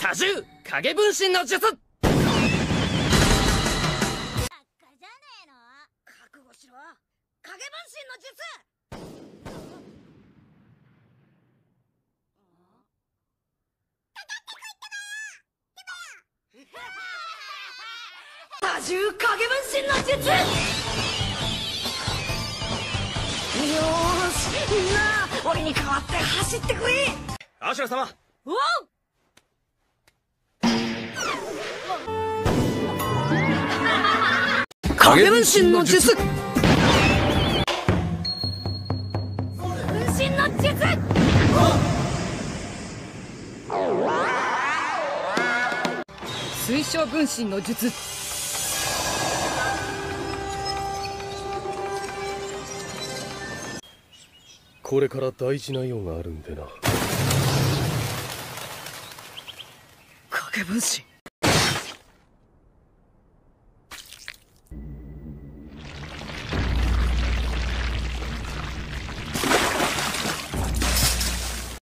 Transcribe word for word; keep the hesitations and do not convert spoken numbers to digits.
多重影分身の術。 バカじゃねえの。覚悟しろ。影分身の術。多重影分身の術。よーし、みんな俺に代わって走ってくれ。 アシュラ様。 おう。影分身の術。分身の術。 水晶分身の術。 これから大事な用があるんでな。 影分身。